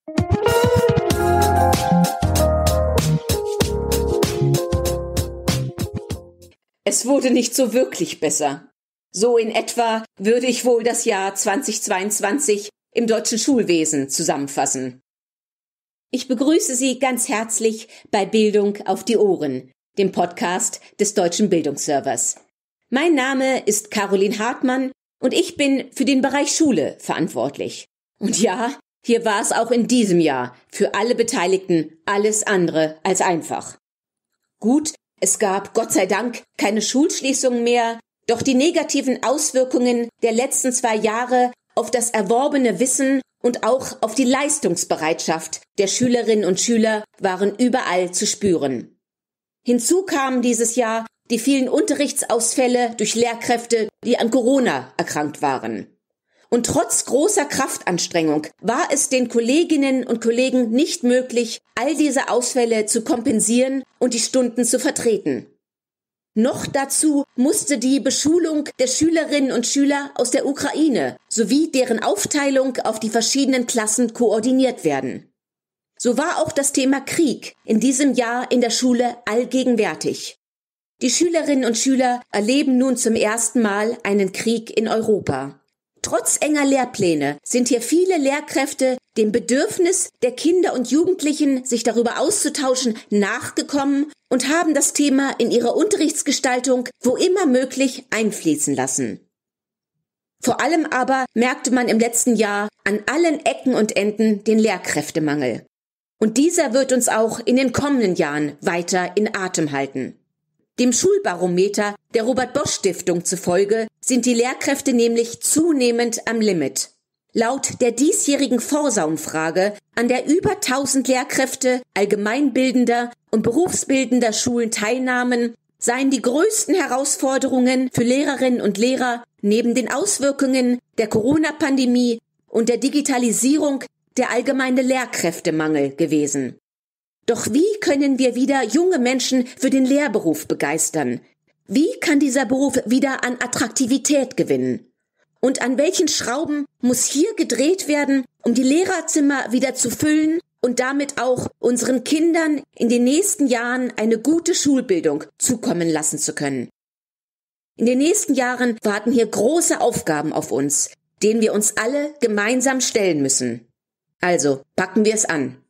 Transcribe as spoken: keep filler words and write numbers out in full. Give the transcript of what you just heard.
Es wurde nicht so wirklich besser. So in etwa würde ich wohl das Jahr zweitausendzweiundzwanzig im deutschen Schulwesen zusammenfassen. Ich begrüße Sie ganz herzlich bei Bildung auf die Ohren, dem Podcast des Deutschen Bildungsservers. Mein Name ist Caroline Hartmann und ich bin für den Bereich Schule verantwortlich. Und ja, hier war es auch in diesem Jahr für alle Beteiligten alles andere als einfach. Gut, es gab Gott sei Dank keine Schulschließungen mehr, doch die negativen Auswirkungen der letzten zwei Jahre auf das erworbene Wissen und auch auf die Leistungsbereitschaft der Schülerinnen und Schüler waren überall zu spüren. Hinzu kamen dieses Jahr die vielen Unterrichtsausfälle durch Lehrkräfte, die an Corona erkrankt waren. Und trotz großer Kraftanstrengung war es den Kolleginnen und Kollegen nicht möglich, all diese Ausfälle zu kompensieren und die Stunden zu vertreten. Noch dazu musste die Beschulung der Schülerinnen und Schüler aus der Ukraine sowie deren Aufteilung auf die verschiedenen Klassen koordiniert werden. So war auch das Thema Krieg in diesem Jahr in der Schule allgegenwärtig. Die Schülerinnen und Schüler erleben nun zum ersten Mal einen Krieg in Europa. Trotz enger Lehrpläne sind hier viele Lehrkräfte dem Bedürfnis der Kinder und Jugendlichen, sich darüber auszutauschen, nachgekommen und haben das Thema in ihrer Unterrichtsgestaltung wo immer möglich einfließen lassen. Vor allem aber merkte man im letzten Jahr an allen Ecken und Enden den Lehrkräftemangel. Und dieser wird uns auch in den kommenden Jahren weiter in Atem halten. Dem Schulbarometer der Robert-Bosch-Stiftung zufolge sind die Lehrkräfte nämlich zunehmend am Limit. Laut der diesjährigen Forsa-Umfrage, an der über tausend Lehrkräfte allgemeinbildender und berufsbildender Schulen teilnahmen, seien die größten Herausforderungen für Lehrerinnen und Lehrer neben den Auswirkungen der Corona-Pandemie und der Digitalisierung der allgemeine Lehrkräftemangel gewesen. Doch wie können wir wieder junge Menschen für den Lehrberuf begeistern? Wie kann dieser Beruf wieder an Attraktivität gewinnen? Und an welchen Schrauben muss hier gedreht werden, um die Lehrerzimmer wieder zu füllen und damit auch unseren Kindern in den nächsten Jahren eine gute Schulbildung zukommen lassen zu können? In den nächsten Jahren warten hier große Aufgaben auf uns, denen wir uns alle gemeinsam stellen müssen. Also packen wir es an.